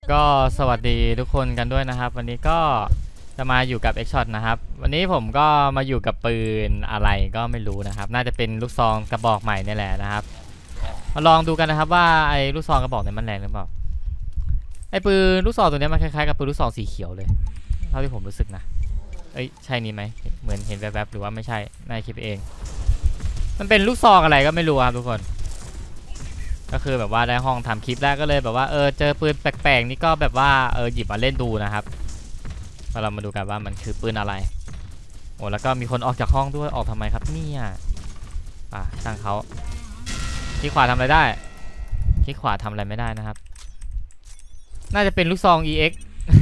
ก็สวัสดีทุกคนกันด้วยนะครับวันนี้ก็จะมาอยู่กับ X-Shot นะครับวันนี้ผมก็มาอยู่กับปืนอะไรก็ไม่รู้นะครับน่าจะเป็นลูกซองกระบอกใหม่นี่แหละนะครับมาลองดูกันนะครับว่าไอ้ลูกซองกระบอกเนี่ยมันแรงหรือเปล่าไอ้ปืนลูกซองตัวนี้มันคล้ายๆกับปืนลูกซองสีเขียวเลยเท่าที่ผมรู้สึกนะเอ้ยใช่นี้ไหมเหมือนเห็นแวบๆหรือว่าไม่ใช่น่าคิดไปเองมันเป็นลูกซองอะไรก็ไม่รู้ครับทุกคนก็คือแบบว่าได้ห้องทำคลิปแรกก็เลยแบบว่าเจอปืนแปลกๆนี่ก็แบบว่าหยิบมาเล่นดูนะครับเรามาดูกันว่ามันคือปืนอะไรโอ้แล้วก็มีคนออกจากห้องด้วยออกทำไมครับเนี่ยช่างเขาคลิกขวาทำอะไรได้คลิกขวาทำอะไรไม่ได้นะครับน่าจะเป็นลูกซอง EX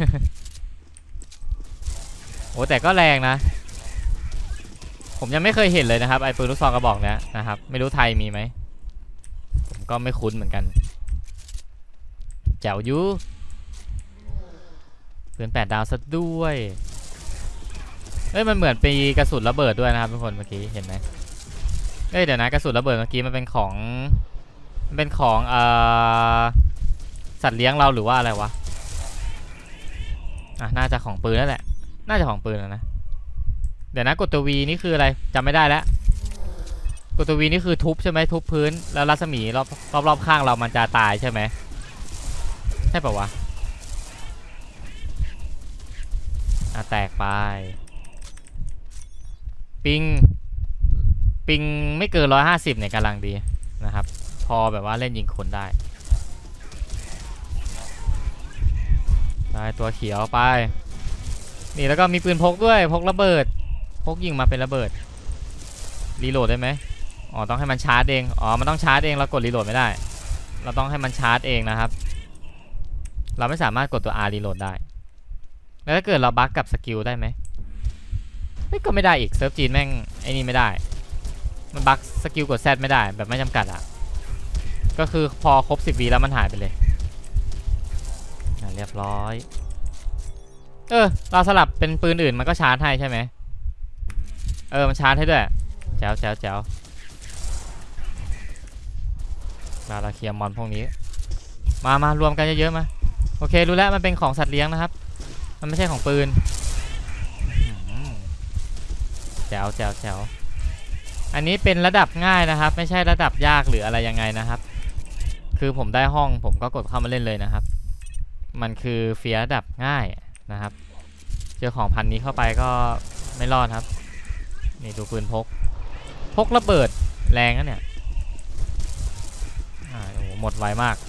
โอ้แต่ก็แรงนะผมยังไม่เคยเห็นเลยนะครับไอ้ปืนลูกซองกระบอกเนี้ยนะครับไม่รู้ไทยมีไหมผมก็ไม่คุ้นเหมือนกันแจ๋วยูปืน8 ดาวซะด้วยมันเหมือนปีกระสุนระเบิดด้วยนะครับทุกคนเมื่อกี้เห็นไหมเดี๋ยวนะกระสุนระเบิดเมื่อกี้มันเป็นของสัตว์เลี้ยงเราหรือว่าอะไรวะน่าจะของปืนนั่นแหละน่าจะของปืนนะเดี๋ยวนะกดตัว V นี่คืออะไรจำไม่ได้แล้วกดตัว V นี่คือทุบใช่ไหมทุบพื้นแล้วรัศมีรอบข้างเรามันจะตายใช่ไหมใช่ป่าวะแตกไปปิงไม่เกิน150เนี่ยกำลังดีนะครับพอแบบว่าเล่นยิงคนได้ตัวเขียวไปนี่แล้วก็มีปืนพกด้วยพกระเบิดพกยิงมาเป็นระเบิดรีโหลดได้ไหมต้องให้มันชาร์จเองมันต้องชาร์จเองเรากดรีโหลดไม่ได้เราต้องให้มันชาร์จเองนะครับเราไม่สามารถกดตัว R รีโหลดได้แล้วถ้าเกิดเราบั๊กกับสกิลได้ไหมก็ไม่ได้อีกเซิร์ฟจีนแม่งไอ้นี่ไม่ได้มันบั๊กสกิลกด Z ไม่ได้แบบไม่จำกัดก็คือพอครบ10 วิแล้วมันหายไปเลยเรียบร้อยเราสลับเป็นปืนอื่นมันก็ชาร์จให้ใช่ไหมมันชาร์จให้ด้วยแจ๋วเราเคลียร์มอนพวกนี้มารวมกันเยอะๆมาโอเครู้แล้วมันเป็นของสัตว์เลี้ยงนะครับมันไม่ใช่ของปืนแจ๋วอันนี้เป็นระดับง่ายนะครับไม่ใช่ระดับยากหรืออะไรยังไงนะครับคือผมได้ห้องผมก็กดเข้ามาเล่นเลยนะครับมันคือเฟียร์ระดับง่ายนะครับเจอของพันนี้เข้าไปก็ไม่รอดครับนี่ดูปืนพกระเบิดแรงนะเนี่ยโอ้หมดไวมาก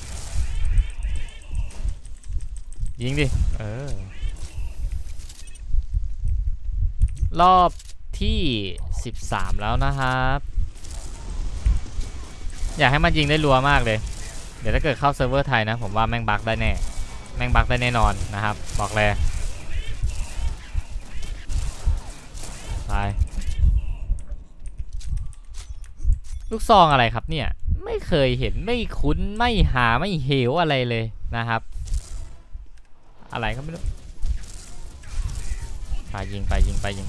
ยิงดิรอบที่13แล้วนะครับอยากให้มันยิงได้รัวมากเลยเดี๋ยวถ้าเกิดเข้าเซิร์ฟเวอร์ไทยนะผมว่าแม่งบั๊กได้แน่นอนนะครับบอกเลยไปลูกซองอะไรครับเนี่ยไม่เคยเห็นไม่คุ้นไม่หาไม่เหวอะไรเลยนะครับอะไรก็ไม่รู้ยิงไป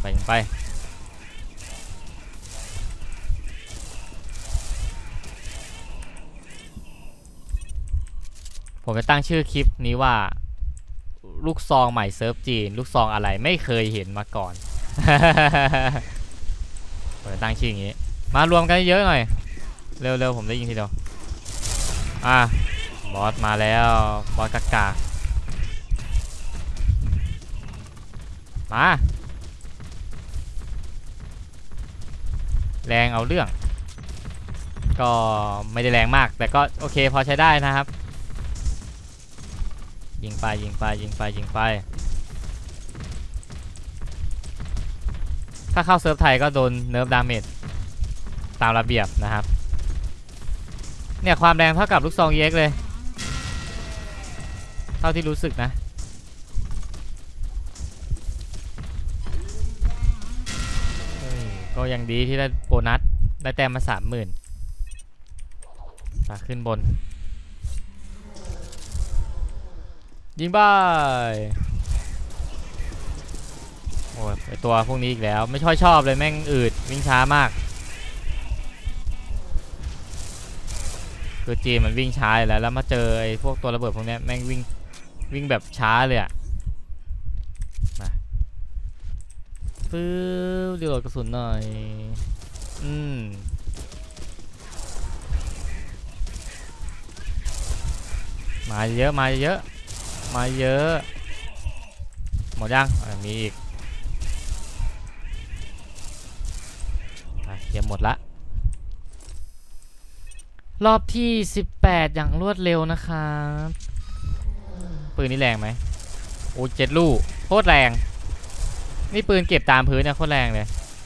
ผมจะตั้งชื่อคลิปนี้ว่าลูกซองใหม่เซิร์ฟจีนลูกซองอะไรไม่เคยเห็นมาก่อน ผมจะตั้งชื่ออย่างนี้มารวมกันเยอะหน่อยเร็วผมได้ยิงทีเดียวบอสมาแล้วบอสกากมาแรงเอาเรื่องก็ไม่ได้แรงมากแต่ก็โอเคพอใช้ได้นะครับยิงไปถ้าเข้าเซิร์ฟไทยก็โดนเนิร์ฟดาเมจตามระเบียบนะครับเนี่ยความแรงเท่ากับลูกซอง EX เลยเท่าที่รู้สึกนะก็ยังดีที่ได้โบนัสได้แต้มมา30,000ขึ้นบนยิงไปโอ้ยไอตัวพวกนี้อีกแล้วไม่ชอบเลยแม่งอืดวิ่งช้ามากคือจีมันวิ่งช้าแล้วมาเจอไอพวกตัวระเบิดพวกนี้แม่งวิ่งวิ่งแบบช้าเลยอะมาปื๊บรีโหลดกระสุนหน่อยมาเยอะมาเยอะมาเยอะหมดยังมีอีกเกมหมดละรอบที่18อย่างรวดเร็วนะครับปืนนี่แรงไหมโอ้7 ลูกโคตรแรงนี่ปืนเก็บตามพื้นเนี่ยโคตรแรงเลย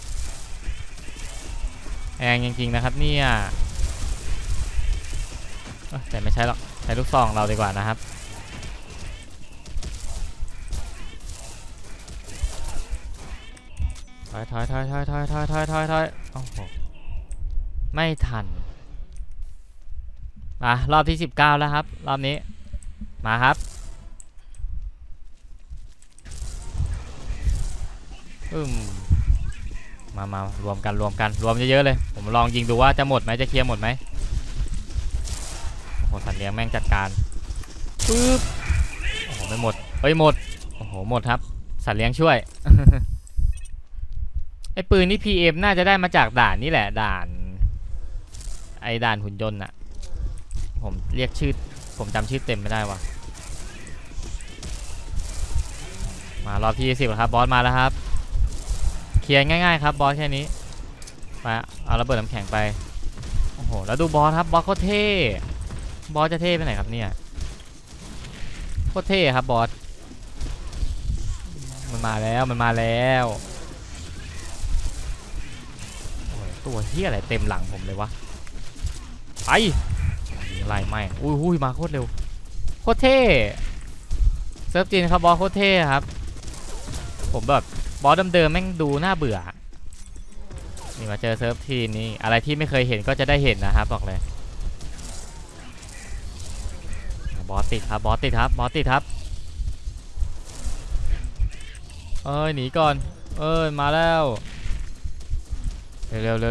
แรงจริงๆนะครับเนี่ยแต่ไม่ใช่หรอกใช้ลูกซองเราดีกว่านะครับถอยโอ้โหไม่ทันมารอบที่19แล้วครับรอบนี้มาครับมารวมกันรวมเยอะๆเลยผมลองยิงดูว่าจะหมดไหมจะเคลียร์หมดไหมโอ้โหสัตว์เลี้ยงแม่งจัดการปึ๊บโอ้โหไม่หมดเฮ้ยหมดโอ้โหหมดครับสัตว์เลี้ยงช่วย ไอ้ปืนนี่ PM น่าจะได้มาจากด่านนี่แหละด่านหุ่นยนต์อะผมเรียกชื่อผมจำชื่อเต็มไม่ได้ว่ะมารอบที่20แล้วครับบอสมาแล้วครับเคลียร์ง่ายๆครับบอสแค่นี้มาเอาระเบิดน้ำแข็งไปโอ้โหแล้วดูบอสครับบอสโคตรเท่บอสจะเท่ไปไหนครับเนี่ยโคตรเท่ครับบอสมันมาแล้วตัวเฮียอะไรเต็มหลังผมเลยวะไปอะไรไม่อุ้ยมาโคตรเร็วโคตรเท่เซิร์ฟจีนครับบอสโคตรเท่ครับผมแบบบอสเดิมๆแม่งดูน่าเบื่อนี่มาเจอเซิร์ฟทีนี่อะไรที่ไม่เคยเห็นก็จะได้เห็นนะครับบอกเลยบอสติดครับหนีก่อนมาแล้วเร็ว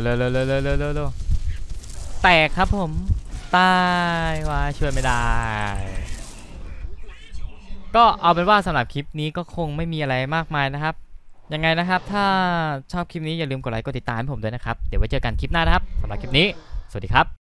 แตกครับผมตายว่าช่วยไม่ได้ก็เอาเป็นว่าสำหรับคลิปนี้ก็คงไม่มีอะไรมากมายนะครับยังไงนะครับถ้าชอบคลิปนี้อย่าลืมกดไลค์กดติดตามให้ผมด้วยนะครับเดี๋ยวไว้เจอกันคลิปหน้านะครับสำหรับคลิปนี้สวัสดีครับ